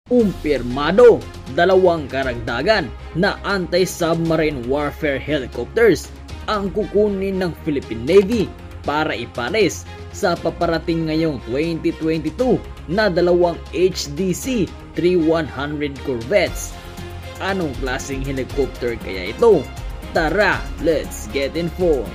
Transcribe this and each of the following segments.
Kumpirmado, dalawang karagdagan na anti-submarine warfare helicopters ang kukunin ng Philippine Navy para ipares sa paparating ngayong 2022 na dalawang HDC 3100 corvettes. Anong klaseng helicopter kaya ito? Tara, let's get informed!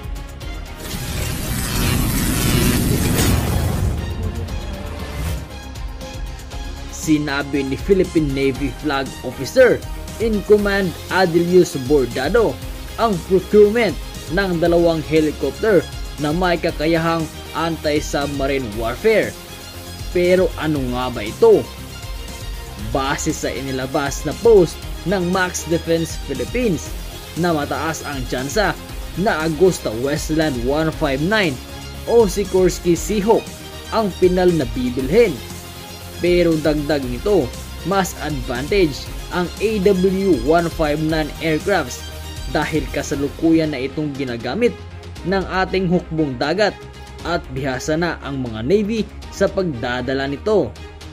Sinabi ni Philippine Navy Flag Officer in Command Adelius Bordado ang procurement ng dalawang helicopter na may kakayahang anti-submarine warfare. Pero ano nga ba ito? Base sa inilabas na post ng Max Defense Philippines na mataas ang tsansa na Agusta Westland 159 o Sikorsky Seahawk ang pinal na bibilhin. Pero dagdag nito, mas advantage ang AW159 aircrafts dahil kasalukuyan na itong ginagamit ng ating hukbong dagat at bihasa na ang mga Navy sa pagdadala nito.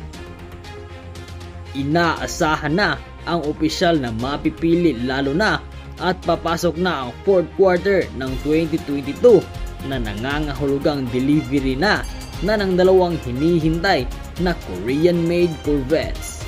Inaasahan na ang opisyal na mapipili lalo na at papasok na ang 4th quarter ng 2022 na nangangahulugang delivery na ng dalawang hinihintay na Korean-made corvettes.